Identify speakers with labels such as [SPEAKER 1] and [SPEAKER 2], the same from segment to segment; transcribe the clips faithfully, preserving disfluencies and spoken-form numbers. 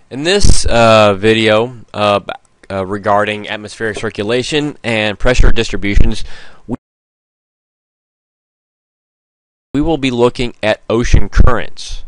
[SPEAKER 1] In this uh, video uh, uh, regarding atmospheric circulation and pressure distributions, we, we will be looking at ocean currents.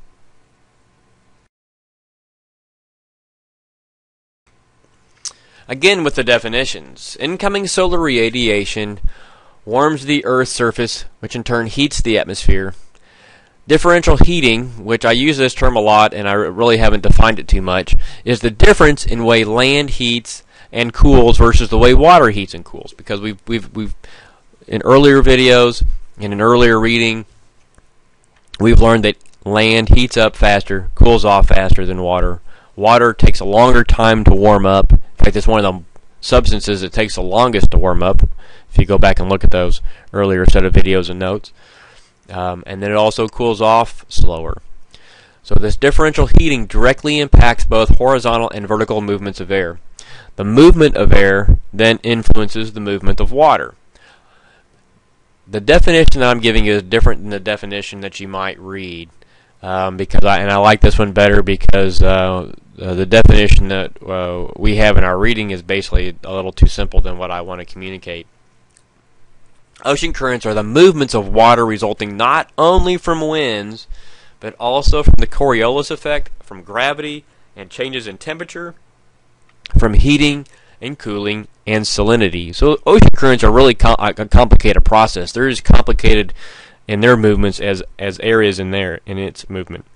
[SPEAKER 1] Again with the definitions. Incoming solar radiation warms the Earth's surface, which in turn heats the atmosphere. Differential heating, which I use this term a lot and I really haven't defined it too much, is the difference in way land heats and cools versus the way water heats and cools. Because we've we've we've in earlier videos, in an earlier reading, we've learned that land heats up faster, cools off faster than water. Water takes a longer time to warm up. In fact, it's one of the substances that takes the longest to warm up, if you go back and look at those earlier set of videos and notes. Um, and then it also cools off slower. So this differential heating directly impacts both horizontal and vertical movements of air. The movement of air then influences the movement of water. The definition that I'm giving you is different than the definition that you might read, um, because I and I like this one better because uh, uh, the definition that uh, we have in our reading is basically a little too simple than what I want to communicate. Ocean currents are the movements of water resulting not only from winds, but also from the Coriolis effect, from gravity, and changes in temperature, from heating and cooling, and salinity. So ocean currents are really com a complicated process. They're as complicated in their movements as, as air is in, their, in its movement.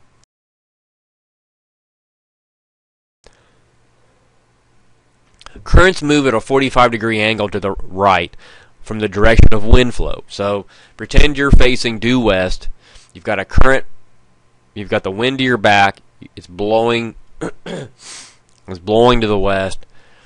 [SPEAKER 1] Currents move at a forty-five degree angle to the right from the direction of wind flow. So pretend you're facing due west. You've got a current. You've got the wind to your back. It's blowing. It's blowing to the west.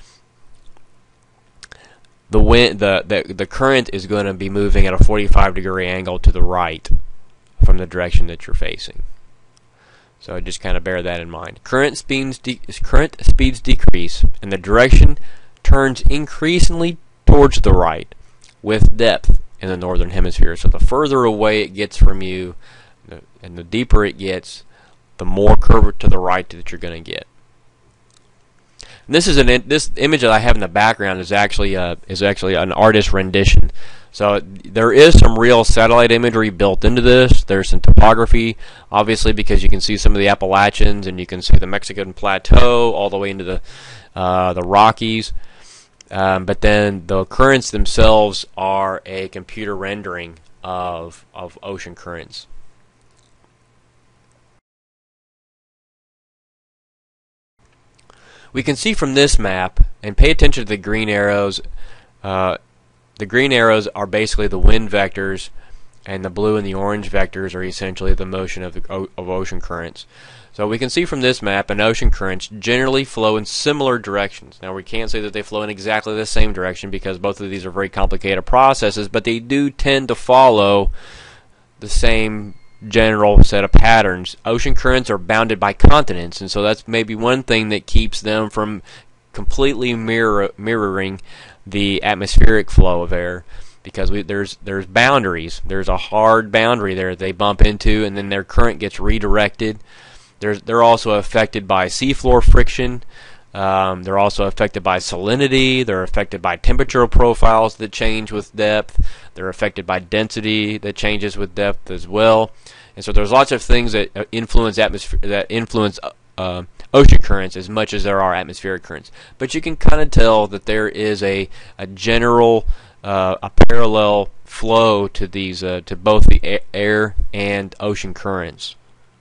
[SPEAKER 1] The wind, the, the the current is going to be moving at a forty-five degree angle to the right from the direction that you're facing. So just kind of bear that in mind. Current speeds de current speeds decrease, and the direction turns increasingly towards the right, with depth in the northern hemisphere. So the further away it gets from you, and the deeper it gets, the more curve to the right that you're going to get. And this is an this image that I have in the background is actually uh, is actually an artist rendition. So there is some real satellite imagery built into this. There's some topography, obviously, because you can see some of the Appalachians and you can see the Mexican plateau all the way into the uh, the Rockies. Um, but then the currents themselves are a computer rendering of of ocean currents. We can see from this map, and pay attention to the green arrows. Uh, the green arrows are basically the wind vectors, and the blue and the orange vectors are essentially the motion of, the, of ocean currents. So we can see from this map, and ocean currents generally flow in similar directions. Now we can't say that they flow in exactly the same direction because both of these are very complicated processes, but they do tend to follow the same general set of patterns. Ocean currents are bounded by continents, and so that's maybe one thing that keeps them from completely mirror, mirroring the atmospheric flow of air, because we, there's there's boundaries. There's a hard boundary there they bump into, and then their current gets redirected. There's, they're also affected by seafloor friction. Um, they're also affected by salinity. They're affected by temperature profiles that change with depth. They're affected by density that changes with depth as well. And so there's lots of things that influence atmosphere that influence uh, ocean currents as much as there are atmospheric currents. But you can kind of tell that there is a a general uh, a parallel flow to these uh, to both the air and ocean currents.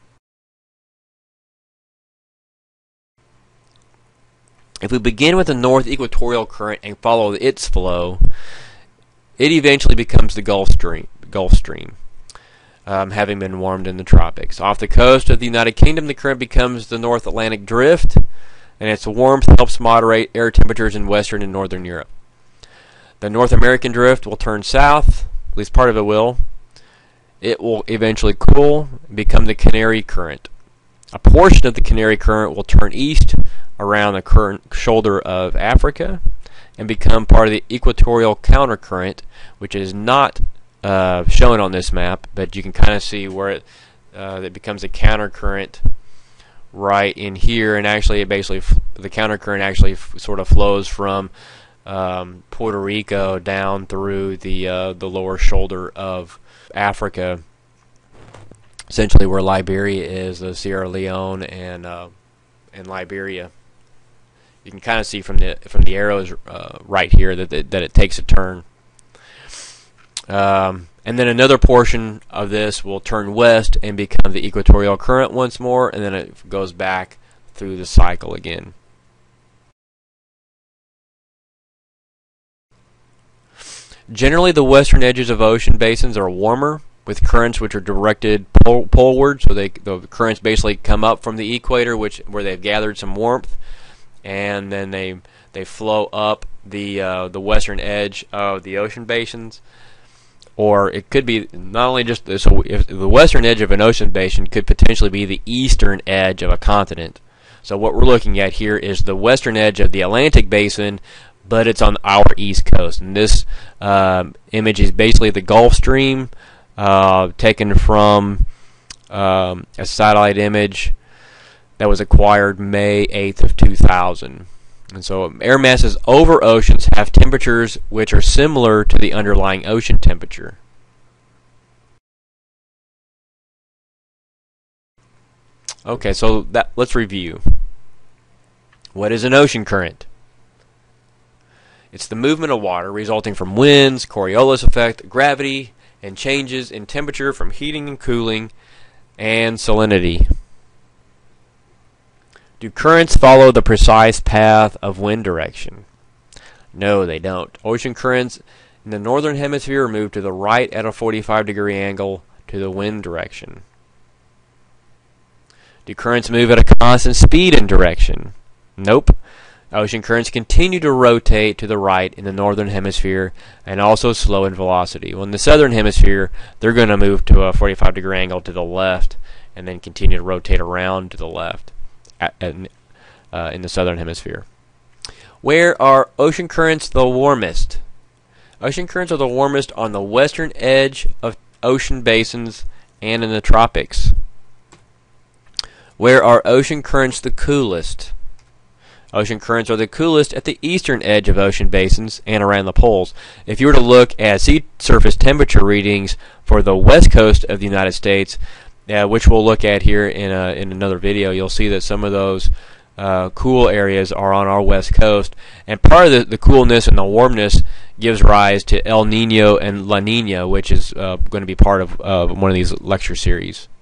[SPEAKER 1] If we begin with the north equatorial current and follow its flow, it eventually becomes the Gulf Stream, Gulf Stream, um, having been warmed in the tropics. Off the coast of the United Kingdom, the current becomes the North Atlantic Drift, and its warmth helps moderate air temperatures in Western and Northern Europe. The North American Drift will turn south, at least part of it will. It will eventually cool and become the Canary Current. A portion of the Canary Current will turn east around the current shoulder of Africa and become part of the equatorial countercurrent, which is not uh, shown on this map, but you can kind of see where it, uh, it becomes a countercurrent right in here, and actually it basically f the countercurrent actually f sort of flows from um, Puerto Rico down through the uh, the lower shoulder of Africa, essentially where Liberia is, the Sierra Leone and uh, and Liberia. You can kind of see from the from the arrows uh, right here that that, that it takes a turn. Um, and then another portion of this will turn west and become the equatorial current once more, and then it goes back through the cycle again. Generally, the western edges of ocean basins are warmer, with currents which are directed pol poleward, so they, the currents basically come up from the equator, which where they've gathered some warmth, and then they they flow up the uh, the western edge of the ocean basins. Or it could be not only just so if the western edge of an ocean basin could potentially be the eastern edge of a continent. So what we're looking at here is the western edge of the Atlantic basin, but it's on our east coast. And this um, image is basically the Gulf Stream, uh, taken from um, a satellite image that was acquired May eighth of two thousand. And so air masses over oceans have temperatures which are similar to the underlying ocean temperature. Okay, so that, let's review. What is an ocean current? It's the movement of water resulting from winds, Coriolis effect, gravity, and changes in temperature from heating and cooling, and salinity. Do currents follow the precise path of wind direction? No, they don't. Ocean currents in the northern hemisphere move to the right at a forty-five degree angle to the wind direction. Do currents move at a constant speed and direction? Nope. Ocean currents continue to rotate to the right in the northern hemisphere and also slow in velocity. Well, in the southern hemisphere, they're going to move to a forty-five degree angle to the left and then continue to rotate around to the left. Uh, in the southern hemisphere. Where are ocean currents the warmest? Ocean currents are the warmest on the western edge of ocean basins and in the tropics. Where are ocean currents the coolest? Ocean currents are the coolest at the eastern edge of ocean basins and around the poles. If you were to look at sea surface temperature readings for the west coast of the United States, Uh, which we'll look at here in a, in another video, you'll see that some of those uh, cool areas are on our west coast, and part of the, the coolness and the warmness gives rise to El Nino and La Nina, which is uh, going to be part of uh, one of these lecture series.